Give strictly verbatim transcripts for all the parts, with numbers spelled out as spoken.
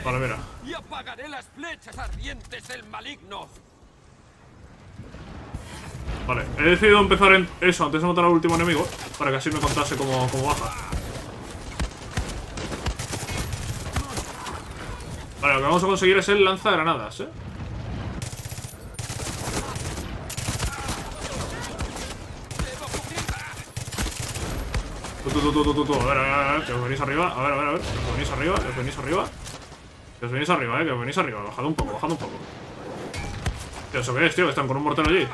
Vale, mira. Y apagaré las flechas ardientes del maligno. Vale, he decidido empezar en eso antes de matar al último enemigo, para que así me contase cómo, cómo baja. Vale, lo que vamos a conseguir es el lanzagranadas, ¿eh? Tú, tú, tú, tú, tú, tú, a ver, a ver, a ver, que os venís arriba, a ver, a ver, a ver, que os venís arriba, que os venís arriba. Que os venís arriba, eh, que os venís arriba, bajad un poco, bajad un poco. Tío, ¿eso qué es, tío? Que están con un mortero allí.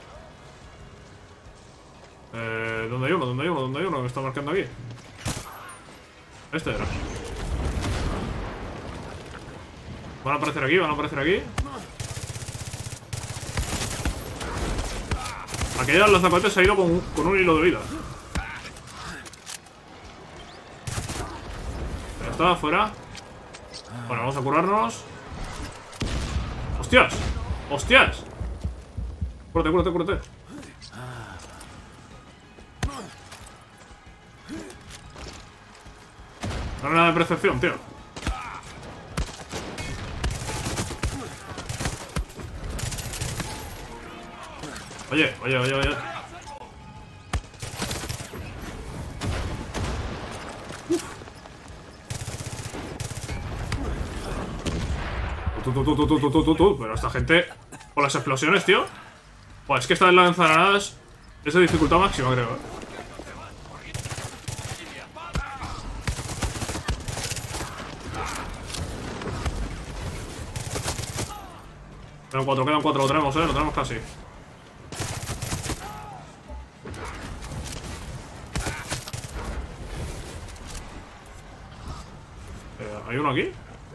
Eh, ¿dónde hay uno? ¿Dónde hay uno? ¿Dónde hay uno que está marcando aquí? Este era. Van a aparecer aquí, van a aparecer aquí. Aquella lanzacohetes se ha ido con un, con un hilo de vida. Ya está, fuera. Bueno, vamos a curarnos. ¡Hostias! ¡Hostias! Cúrate, cúrate, cúrate. No hay nada de percepción, tío. Oye, oye, oye, oye. Tú, tú, tú, tú, tú, tú, tú, tú, tú. Pero esta gente... Con las explosiones, tío. Pues es que esta de lanzagranadas es de dificultad máxima, creo, ¿eh? Quedan cuatro, quedan cuatro, lo tenemos, eh, lo tenemos casi. Eh, ¿hay uno aquí?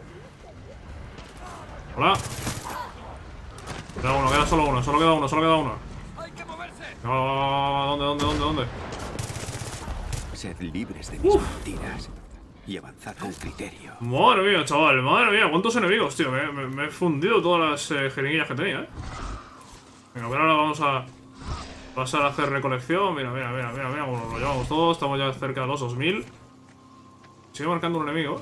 Hola. Queda uno, queda solo uno, solo queda uno, solo queda uno. ¡Hay que moverse! No, ¿dónde, dónde, dónde, dónde? Sed libres de mis Uf. mentiras y avanzad con criterio. Madre mía, chaval, madre mía, cuántos enemigos, tío. Me, me, me he fundido todas las eh, jeringuillas que tenía, eh. Venga, pero ahora vamos a pasar a hacer recolección. Mira, mira, mira, mira, mira, bueno, lo llevamos todo. Estamos ya cerca de los dos mil. Sigue marcando un enemigo.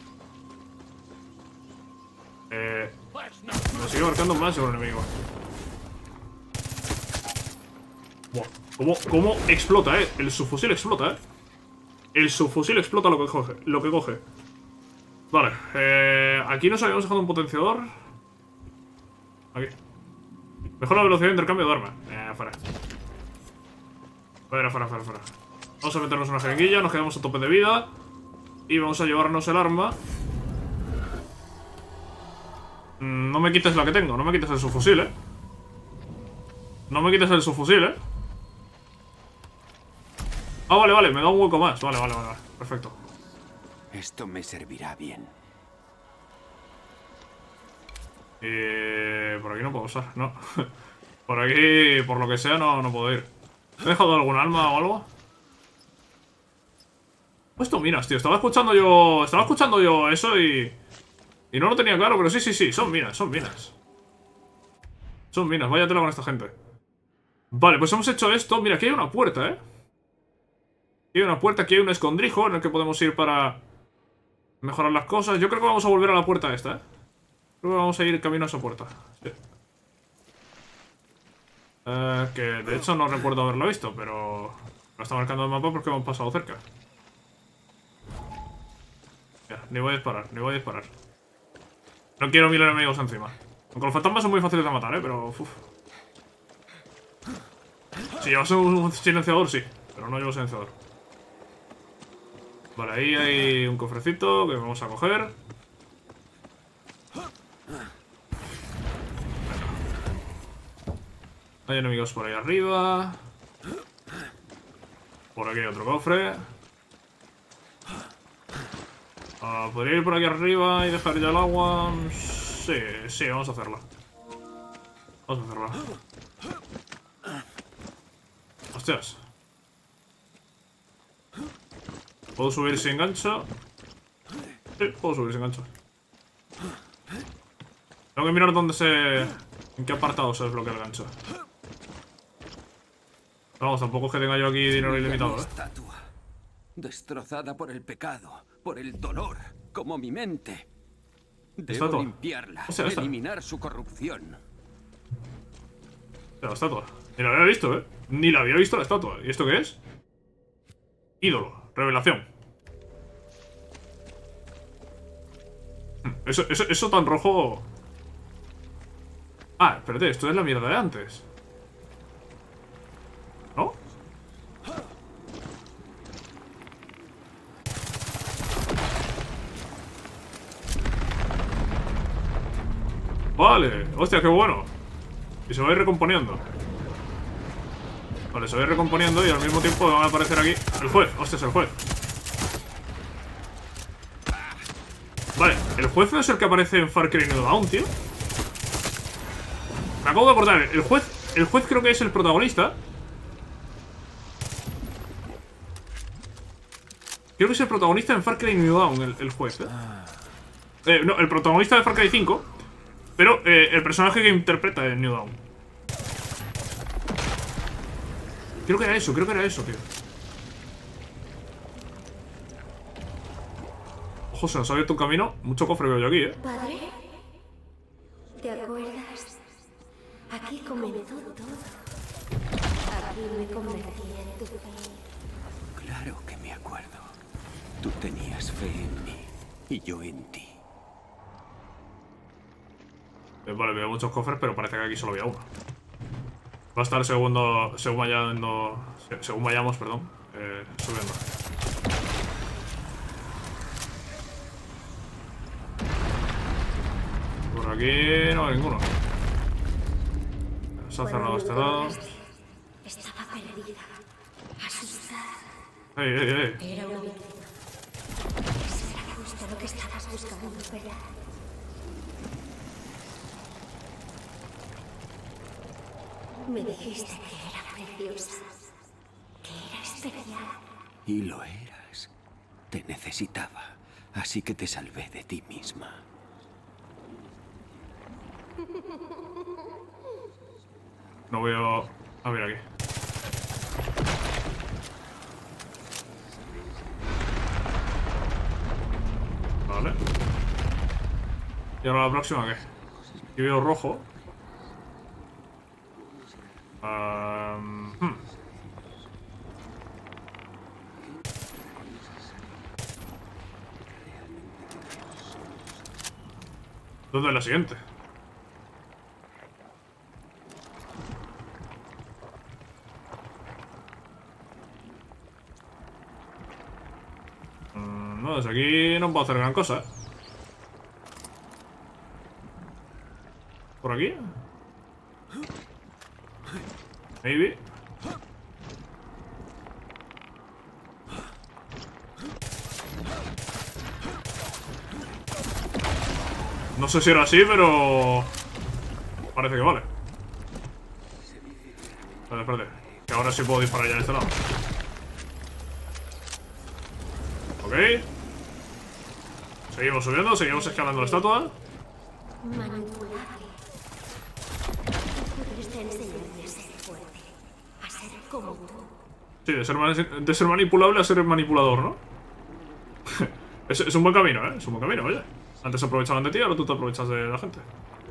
Eh, me sigue marcando más de un enemigo. Buah, ¿cómo, cómo explota, eh? El subfusil explota, eh. El subfusil explota lo que coge. Lo que coge. Vale, eh, aquí nos habíamos dejado un potenciador. Aquí. Mejor la velocidad de intercambio de arma. Eh, fuera. Fuera, fuera, fuera, fuera. Vamos a meternos una jeringuilla, nos quedamos a tope de vida. Y vamos a llevarnos el arma. Mm, no me quites la que tengo, no me quites el subfusil, eh. No me quites el subfusil, eh. Ah, vale, vale, me da un hueco más. Vale, vale, vale, vale. Perfecto. Esto me servirá bien. Eh, por aquí no puedo usar, no. Por aquí, por lo que sea, no, no puedo ir. ¿He dejado algún alma o algo? Puesto minas, tío. Estaba escuchando yo. Estaba escuchando yo eso y. Y no lo tenía claro, pero sí, sí, sí. Son minas, son minas. Son minas, vaya tela con esta gente. Vale, pues hemos hecho esto. Mira, aquí hay una puerta, eh. Aquí hay una puerta, aquí hay un escondrijo en el que podemos ir para mejorar las cosas. Yo creo que vamos a volver a la puerta esta, eh. Creo que vamos a ir camino a esa puerta. Sí. Eh, que de hecho no recuerdo haberlo visto, pero lo está marcando el mapa porque hemos pasado cerca. Ya, ni voy a disparar, ni voy a disparar. No quiero mil enemigos encima. Aunque los fantasmas son muy fáciles de matar, eh, pero uf. Si llevas un silenciador, sí, pero no llevo silenciador. Vale, ahí hay un cofrecito que vamos a coger. Hay enemigos por ahí arriba. Por aquí hay otro cofre. Ah, ¿podría ir por aquí arriba y dejar ya el agua? Sí, sí, vamos a hacerlo. Vamos a hacerlo. Hostias. ¿Puedo subir sin gancho? Sí, puedo subir sin gancho. Tengo que mirar dónde se... en qué apartado se desbloquea el gancho. Vamos, tampoco es que tenga yo aquí dinero ilimitado, ¿eh? Estatua, destrozada por el pecado, por el dolor, como mi mente. Debo Estatua. limpiarla, O sea, esta. eliminar su corrupción. La estatua. Ni la había visto, ¿eh? Ni la había visto la estatua. ¿Y esto qué es? Ídolo. Revelación. Eso, eso, eso tan rojo... Ah, espérate, esto es la mierda de antes. ¿No? Vale, hostia, qué bueno. Y se va a ir recomponiendo. Vale, se va a ir recomponiendo y al mismo tiempo va a aparecer aquí el juez. Hostia, es el juez. Vale, el juez no es el que aparece en Far Cry New Dawn, tío. Me acabo de acordar, el juez, el juez creo que es el protagonista. Creo que es el protagonista en Far Cry New Dawn, el, el juez, ¿eh? Eh, no, el protagonista de Far Cry cinco. Pero eh, el personaje que interpreta en New Dawn. Creo que era eso, creo que era eso, tío. Ojo, se nos ha abierto un camino. Mucho cofre veo yo aquí, ¿eh? Padre, ¿te acuerdas? Aquí comenzó todo. Aquí me convertí en tu fe. Claro que me acuerdo. Tú tenías fe en mí y yo en ti. Eh, vale, veo muchos cofres, pero parece que aquí solo había uno. Va a estar segundo, según vayamos, según vayamos, perdón, eh, subiendo. Por aquí no hay ninguno. Se ha cerrado este lado. Estaba perdida, asustada. ¡Ey, ey, ey! Era una víctima. Eso era justo lo que estabas buscando, ¿verdad? Me dijiste que era preciosa, que era especial. Y lo eras. Te necesitaba, así que te salvé de ti misma. No veo... A ver aquí. Vale. Y ahora la próxima, ¿qué? Aquí veo rojo. Um, hmm. ¿Dónde es la siguiente? Mm, no, desde aquí no puedo hacer gran cosa, ¿eh? ¿Por aquí? Maybe. No sé si era así, pero... Parece que vale. Vale, espérate. Que ahora sí puedo disparar ya de este lado. Ok. Seguimos subiendo, seguimos escalando la estatua. Manipulable. Pudiste enseñarme a ser fuerte, a ser como tú. Sí, de ser, de ser manipulable a ser manipulador, ¿no? es, es un buen camino, ¿eh? Es un buen camino, oye. Antes se aprovechaban de ti, ahora tú te aprovechas de la gente.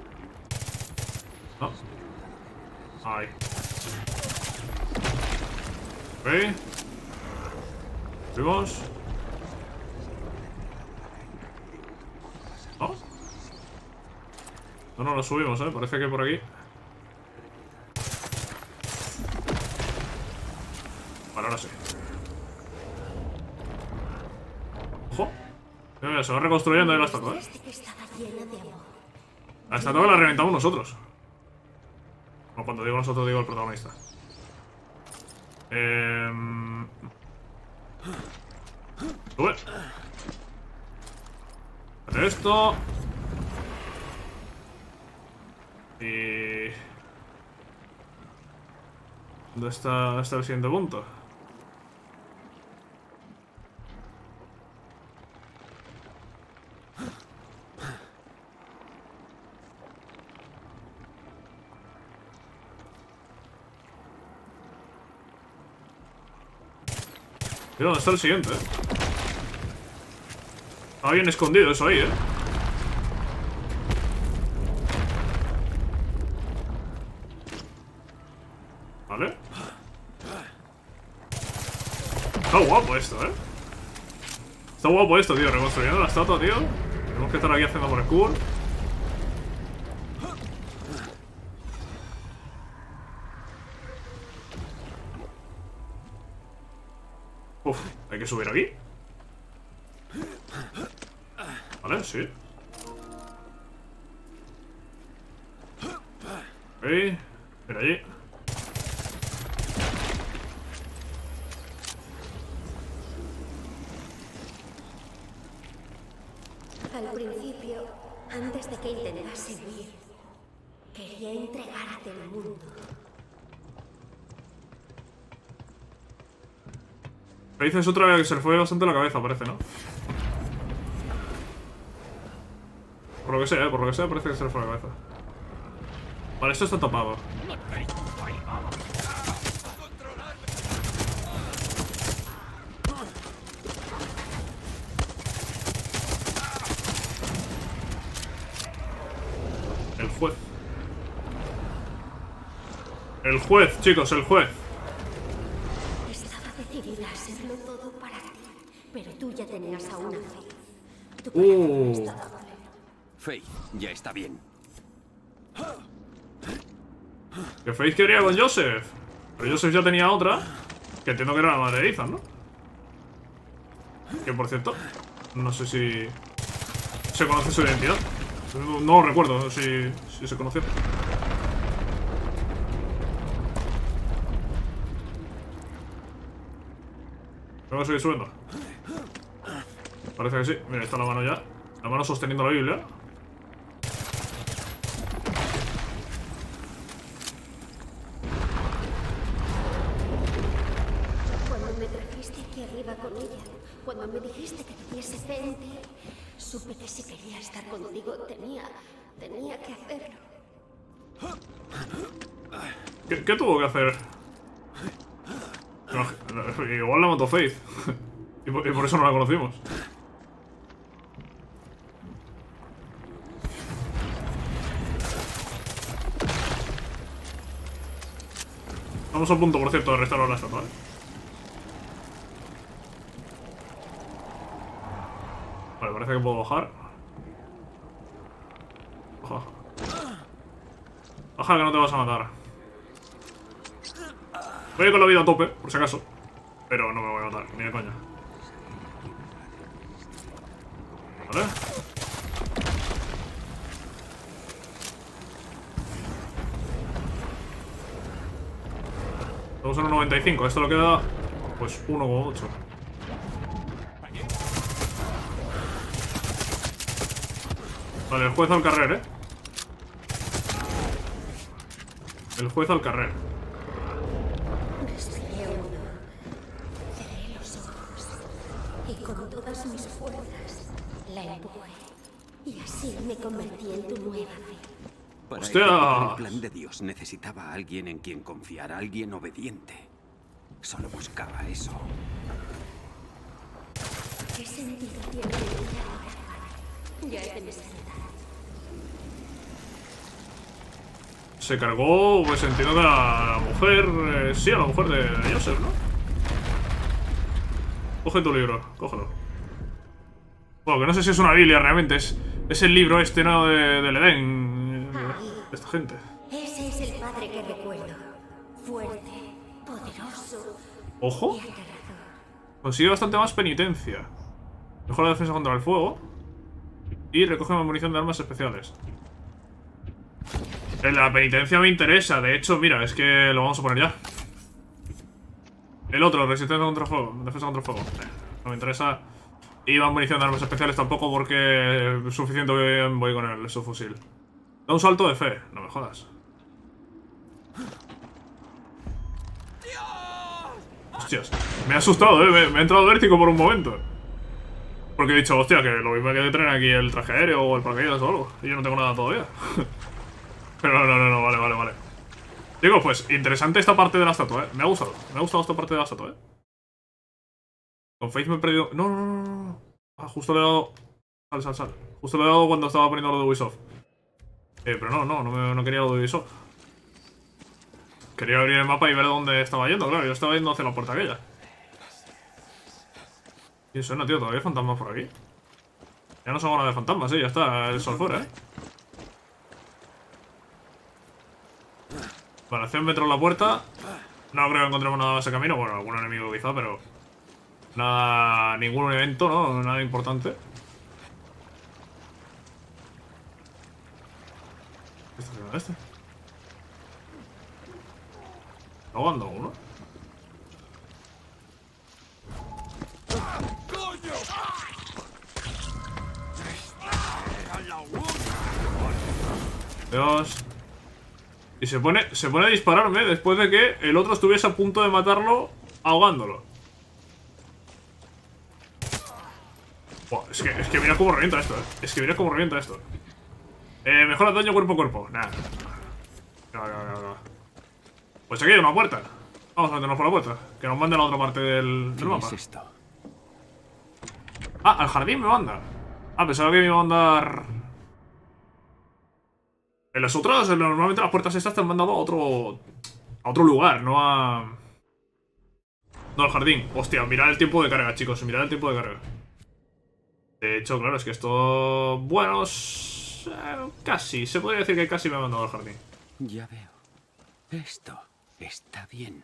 No. Ahí. Ok. Subimos. ¿No? No, no, lo subimos, ¿eh? Parece que por aquí... Vale, ahora sí. Ojo. Mira, mira, se va reconstruyendo ahí la estatua, ¿eh? La estatua la reventamos nosotros. Bueno, cuando digo nosotros, digo el protagonista. Eh... Sube. Hacer esto. Y... ¿Dónde está, dónde está el siguiente punto? ¿Y dónde está el siguiente? Está bien escondido eso ahí, ¿eh? Vale. Está guapo esto, eh. Está guapo esto, tío. Reconstruyendo la estatua, tío. Tenemos que estar aquí haciendo parkour. Uf, hay que subir aquí. Vale, sí. Ok, mira allí. Al principio, antes de que intentase huir, quería entregarte el mundo. Me dices otra vez que se le fue bastante la cabeza, parece, ¿no? Por lo que sea, ¿eh? Por lo que sea, parece que se le fue la cabeza. Vale, esto está tapado. El juez. El juez, chicos, el juez. Estaba decidida a hacerlo todo para ti, pero tú ya tenías a una Faith. Tu Uh. corazón estaba pleno. Faith, ya está bien. Que Faith quería con Joseph. Pero Joseph ya tenía otra. Que entiendo que era la madre de Ethan, ¿no? Que por cierto, no sé si se conoce su identidad. No, no recuerdo si, si se conoció. ¿Tengo que seguir subiendo? Parece que sí. Mira, está la mano ya. La mano sosteniendo la Biblia. Cuando me trajiste aquí arriba con ella, cuando me dijiste que tuviese frente, supe que si quería estar contigo tenía, tenía que hacerlo. ¿Qué, qué tuvo que hacer? No, no, igual la mató Faith. y, por, y por eso no la conocimos. Estamos a punto, por cierto, de restaurar la estatua, ¿eh? Vale, parece que puedo bajar. Baja. Baja, que no te vas a matar. Voy a ir con la vida a tope, por si acaso. Pero no me voy a matar, ni de coña. Vale. Estamos en un noventa y cinco, esto lo queda pues uno coma ocho. Vale, el juez al carrer, eh. El juez al carrer. Respiré hondo, cerré los ojos y con todas mis fuerzas la empujé. Y así me convertí en tu nueva fe. Para ¡Hostia! ejecutar el plan de Dios necesitaba a alguien en quien confiar, a alguien obediente. Solo buscaba eso. ¿Qué sentido tiene mi vida ahora? Ya es de mi sanidad. Se cargó, pues entiendo que a la mujer... Eh, sí, a la mujer de Joseph, ¿no? Coge tu libro, cógelo. Bueno, que no sé si es una Biblia realmente, es, es el libro este, ¿no? De, del Edén, de, de esta gente. Ese es el padre que recuerdo. Fuerte, poderoso Ojo, y aterrador. consigue bastante más penitencia. Mejora la defensa contra el fuego. Y recoge más munición de armas especiales. En la penitencia me interesa, de hecho, mira, es que lo vamos a poner ya. El otro, resistencia contra fuego, defensa contra fuego. Eh, no me interesa. Y más munición de armas especiales tampoco, porque es suficiente que voy con el subfusil. Da un salto de fe, no me jodas. Hostias, me ha asustado, eh, me, me ha entrado vértigo por un momento. Porque he dicho, hostia, que lo mismo que traen aquí el traje aéreo o el paracaídas o algo. Y yo no tengo nada todavía. Pero no, no, no, no, vale, vale, vale. Digo, pues, interesante esta parte de la estatua, eh. Me ha gustado, me ha gustado esta parte de la estatua, eh. Con Faith me he perdido... No, no, no, no, no. Ah, justo le he dado... Sal, sal, sal. Justo le he dado cuando estaba poniendo lo de Ubisoft. Eh, pero no, no, no, me, no quería lo de Ubisoft. Quería abrir el mapa y ver dónde estaba yendo, claro. Yo estaba yendo hacia la puerta aquella. Y suena, tío, todavía hay fantasmas por aquí. Ya no son horas de fantasmas, eh. Ya está el sol fuera, eh. Vale, cien metros la puerta. No creo que encontremos nada en ese camino. Bueno, algún enemigo quizá, pero... Nada... Ningún evento, ¿no? Nada importante. ¿Qué está haciendo este? ¿Está ahogando a uno? Dios. Y se pone, se pone a dispararme después de que el otro estuviese a punto de matarlo ahogándolo. Buah, es, que, es que mira cómo revienta esto, eh. Es que mira cómo revienta esto. Eh, mejora daño cuerpo a cuerpo. Nah. No, no, no, no. Pues aquí hay una puerta. Vamos a meternos por la puerta. Que nos mande a la otra parte del, del mapa. ¿Qué es esto? Ah, al jardín me manda. Ah, pensaba que me iba a mandar... En las otras, normalmente las puertas estas te han mandado a otro... A otro lugar, no a... No al jardín. Hostia, mirad el tiempo de carga, chicos. Mirad el tiempo de carga. De hecho, claro, es que esto... Bueno... Eh, casi. Se podría decir que casi me ha mandado al jardín. Ya veo. Esto está bien.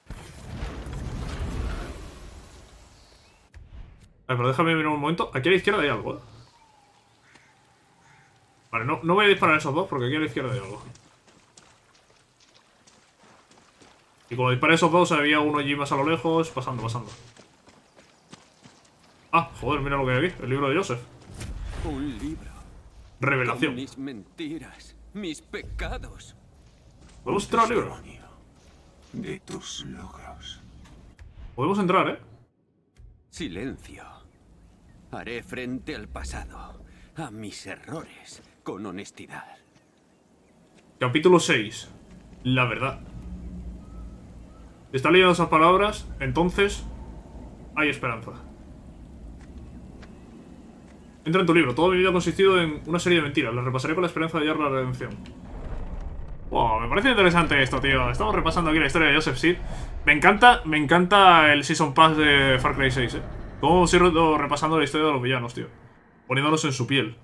A ver, pero déjame mirar un momento. Aquí a la izquierda hay algo, ¿eh? Vale, no, no voy a disparar a esos dos porque aquí a la izquierda hay algo. Y cuando disparé a esos dos había uno allí más a lo lejos. Pasando, pasando. Ah, joder, mira lo que hay aquí. El libro de Joseph. Un libro. Revelación. Con mis mentiras, mis pecados. ¿Podemos entrar al libro? De tus logros. Podemos entrar, ¿eh? Silencio. Haré frente al pasado, a mis errores, con honestidad. Capítulo seis. La verdad. Si está leyendo esas palabras, entonces hay esperanza. Entra en tu libro. Todo mi vida ha consistido en una serie de mentiras. Las repasaré con la esperanza de hallar la redención. Wow, me parece interesante esto, tío. Estamos repasando aquí la historia de Joseph Seed. Me encanta, me encanta el Season Pass de Far Cry seis, eh. Cómo sigo repasando la historia de los villanos, tío. Poniéndolos en su piel.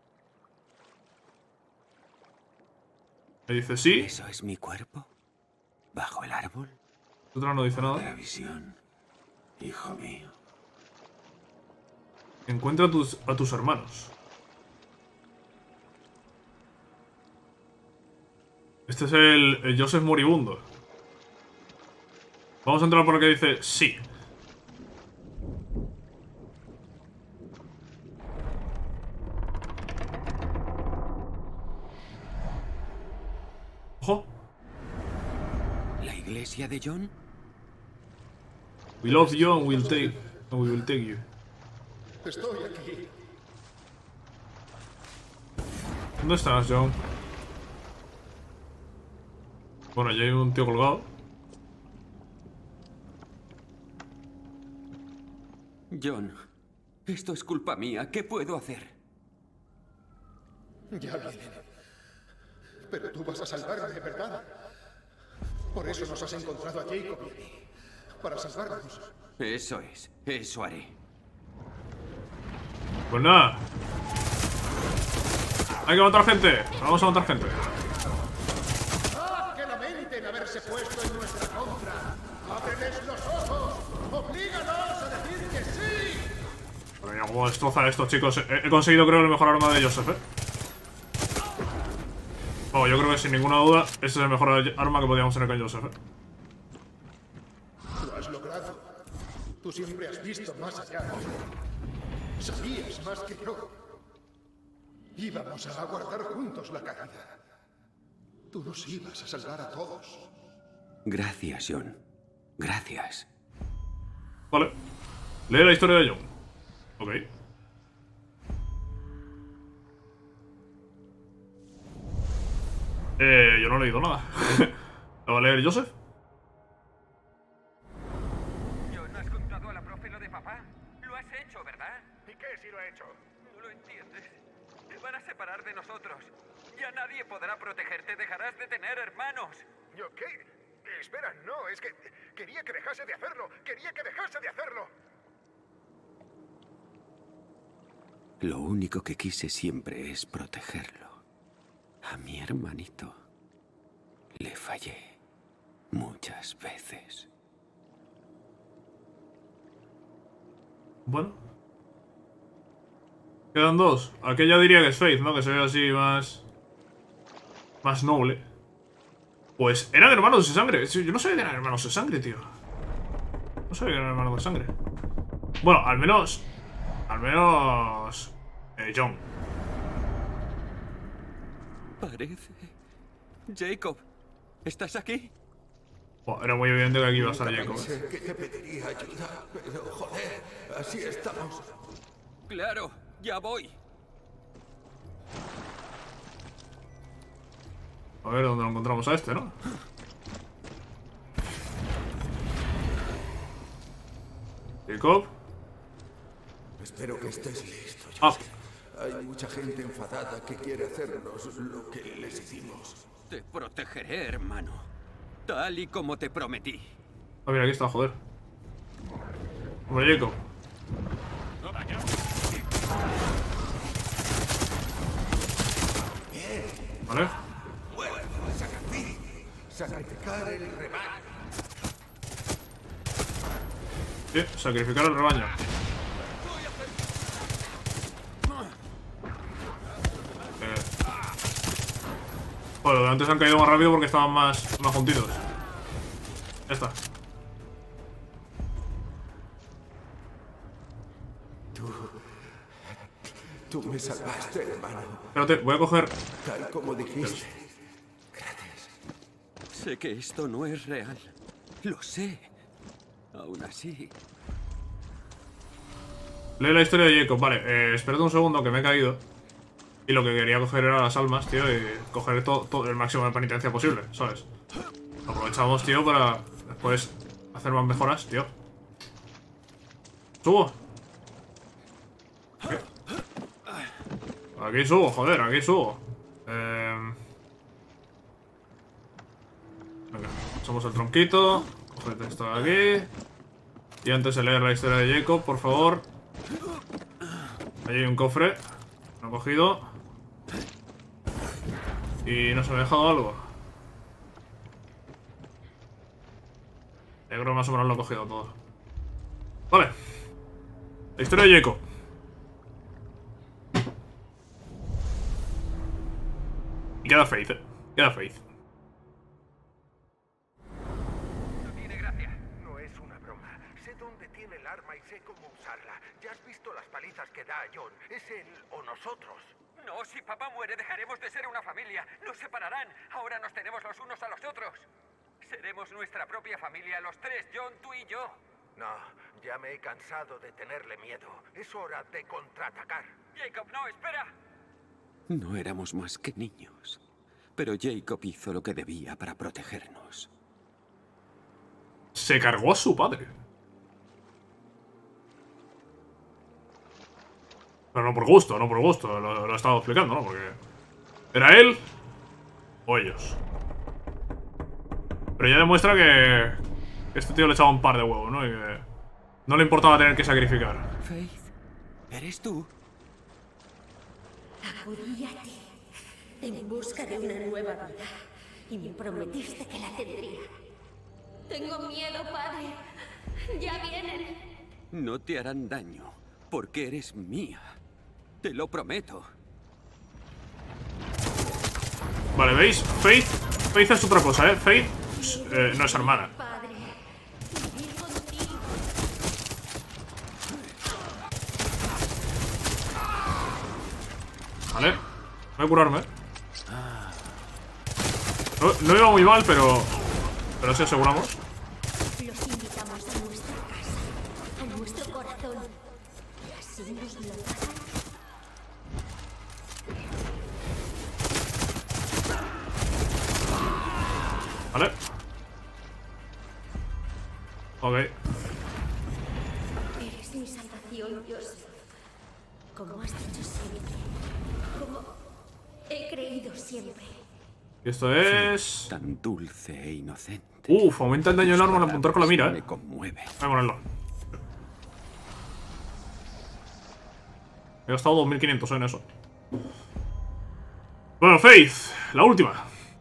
Me dice, sí. ¿Eso es mi cuerpo? ¿Bajo el árbol? Otra no dice nada. La visión, hijo mío. Encuentra a tus, a tus hermanos. Este es el, el Joseph moribundo. Vamos a entrar por lo que dice sí. Ojo. ¿La iglesia de John? We love you and we'll take, and we will take you. Estoy aquí. ¿Dónde estás, John? Bueno, ya hay un tío colgado. John, esto es culpa mía. ¿Qué puedo hacer? Ya viene. Pero tú vas a salvarme, ¿verdad? Por eso nos has encontrado a Jacob y a mí. Para salvarnos. Eso es. Eso haré. Pues nada. Hay que matar gente. Vamos a matar gente. ¡Ah, que lamenten haberse puesto en nuestra contra! ¡Ábreles los ojos! ¡Oblíganos a decir que sí! Pero mira cómo destroza esto, chicos. He, he conseguido, creo, el mejor arma de Joseph, ¿eh? Oh, yo creo que sin ninguna duda, este es el mejor arma que podíamos tener con Joseph, ¿eh? Lo has logrado. Tú siempre has visto más allá. Sabías más que yo. Íbamos a aguardar juntos la caída. Tú nos ibas a salvar a todos. Gracias, John. Gracias. Vale. Lee la historia de John. Ok. Eh, yo no he leído nada. ¿Lo va a leer Joseph? John, ¿has contado a la profe lo de papá? Lo has hecho, ¿verdad? ¿Y qué si lo he hecho? No lo entiendes. Te van a separar de nosotros. Ya nadie podrá protegerte. Dejarás de tener hermanos. ¿Yo qué? Espera, no, es que quería que dejase de hacerlo. Quería que dejase de hacerlo. Lo único que quise siempre es protegerlo. A mi hermanito le fallé muchas veces. Bueno. Quedan dos. Aquella diría que es Faith, ¿no? Que se ve así más... más noble. Pues eran hermanos de sangre. Yo no sabía que eran hermanos de sangre, tío. No sabía que eran hermanos de sangre. Bueno, al menos... Al menos... Eh, John. Parece... Jacob, ¿estás aquí? Bueno, era muy evidente que aquí iba a estar Jacob. Pensé que te pediría ayuda, pero joder, así estamos. Claro, ya voy. A ver dónde lo encontramos a este, ¿no? Jacob. Espero que estés listo, Ah, Joseph. Hay mucha gente enfadada que quiere hacernos lo que les hicimos. Te protegeré, hermano. Tal y como te prometí. ah, mira, aquí está, joder. Hombre, Jacob. Vale. Sacrificar el rebaño. Sí, sacrificar el rebaño. Eh. Bueno, antes han caído más rápido porque estaban más, más juntitos. Ya está. Tú... Tú me salvaste, hermano. Espérate, voy a coger... Tal como dijiste. Sé que esto no es real. Lo sé. Aún así... Lee la historia de Jacob. Vale, eh, espérate un segundo que me he caído. Y lo que quería coger era las almas, tío, y coger todo, todo el máximo de penitencia posible, ¿sabes? Lo aprovechamos, tío, para después hacer más mejoras, tío. ¡Subo! Aquí, aquí subo, joder, aquí subo. Eh... Venga, echamos el tronquito. Cogete esto de aquí. Y antes de leer la historia de Jacob, por favor. Ahí hay un cofre. Lo he cogido. Y no se me ha dejado algo. Yo creo que más o menos lo he cogido todo. Vale. La historia de Jacob. Y queda Faith, eh. Queda Faith. No tiene gracia. No es una broma. Sé dónde tiene el arma y sé cómo usarla. Ya has visto las palizas que da a John. Es él o nosotros. No, si papá muere, dejaremos de ser una familia. Nos separarán. Ahora nos tenemos los unos a los otros. Seremos nuestra propia familia, los tres, John, tú y yo. No, ya me he cansado de tenerle miedo. Es hora de contraatacar. Jacob, no, espera. No éramos más que niños. Pero Jacob hizo lo que debía para protegernos. Se cargó a su padre. Pero no por gusto, no por gusto. Lo, lo he estado explicando, ¿no? Porque... ¿era él? O ellos. Pero ya demuestra que... que este tío le echaba un par de huevos, ¿no? Y que... no le importaba tener que sacrificar. Faith, ¿eres tú? Acudí a ti en busca de una nueva vida y me prometiste que la tendría. Tengo miedo, padre. Ya vienen. No te harán daño, porque eres mía. Te lo prometo. Vale, ¿veis? Faith... Faith es otra cosa, ¿eh? Faith eh, no es hermana. Padre, vivir contigo. Vale. Voy a curarme. No, no iba muy mal, pero... pero sí aseguramos. Los invitamos a nuestra casa, a nuestro corazón. Y así nos lo darán. Vale. Ok. Eres mi salvación, Dios. Como has dicho siempre. Como he creído siempre. Y esto es... Tan dulce e inocente. Uf, aumenta el daño del arma al apuntar con la mira, Me eh. conmueve. Voy a ponerlo. He gastado dos mil quinientos en eso. Bueno, Faith, la última.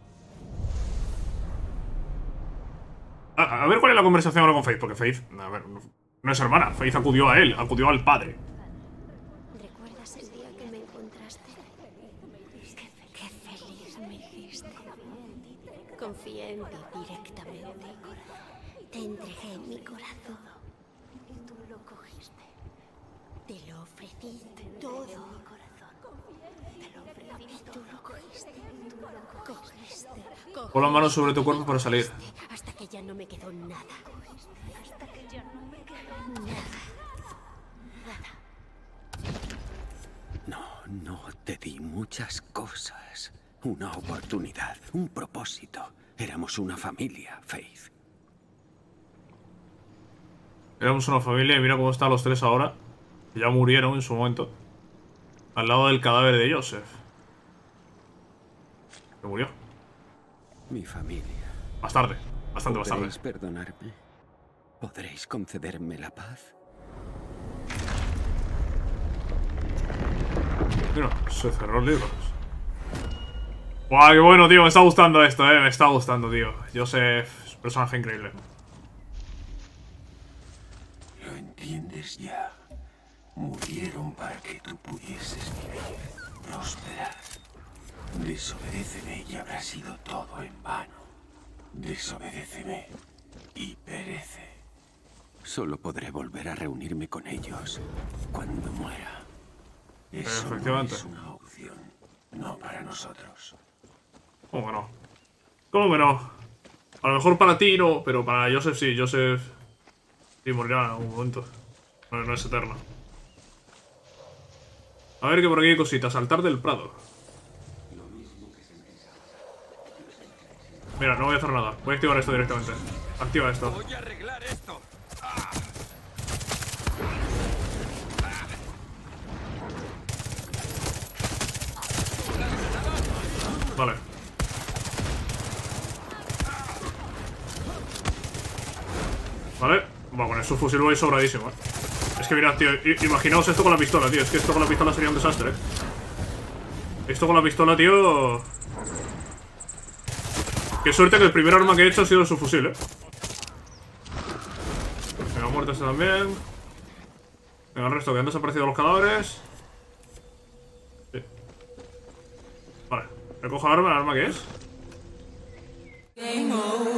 A, a ver cuál es la conversación ahora con Faith, porque Faith, a ver, no, no es hermana. Faith acudió a él, acudió al padre. ¿Recuerdas el día que me encontraste? Qué, qué feliz me hiciste. Confié en ti directamente. Te entregué mi corazón. Y tú lo cogiste. Te lo ofrecí todo. Te lo ofrecí. Y tú lo cogiste. Tú lo cogiste. Pon las manos sobre tu cuerpo para salir. Hasta que ya no me quedó nada. Hasta que ya no me quedó nada. No, no, te di muchas cosas. Una oportunidad, un propósito. Éramos una familia, Faith. Éramos una familia y mira cómo están los tres ahora. Ya murieron en su momento. Al lado del cadáver de Joseph. Que murió. Mi familia. Más tarde. Bastante más tarde. ¿Podréis perdonarme? ¿Podréis concederme la paz? Mira, se cerró libros. Guau, qué bueno, tío. Me está gustando esto, eh. Me está gustando, tío. Joseph es un personaje increíble. Lo entiendes ya. Murieron para que tú pudieses vivir, prosperar. Desobedéceme y habrá sido todo en vano. Desobedéceme y perece. Solo podré volver a reunirme con ellos cuando muera. Eso Efectivamente. no es una opción, no para nosotros. ¿Cómo que no? ¿Cómo que no? A lo mejor para ti no, pero para Joseph sí. Joseph sí morirá en algún momento. No, no es eterno. A ver que por aquí hay cositas. Altar del Prado. Mira, no voy a hacer nada. Voy a activar esto directamente. Activa esto. Voy a arreglar esto. Vale. Vale. Bueno, con eso fusil voy sobradísimo, eh. Es que mirad, tío. Imaginaos esto con la pistola, tío. Es que esto con la pistola sería un desastre, eh. Esto con la pistola, tío. Qué suerte que el primer arma que he hecho ha sido su fusil, eh. Venga, muerto este también. Venga, el resto, que han desaparecido los cadáveres. Sí. Vale. Recojo el arma, ¿el arma qué es?